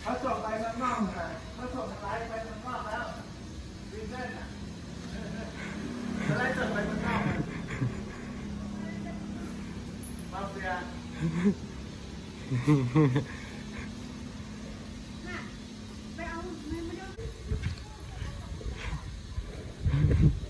เขาส่งไปข้างนอกเลยเขาส่งไลฟ์ไปข้างนอกแล้ววีเซนอ่ะจะไล่ส่งไปข้างนอกมาเฟียไปเอาไม่ได้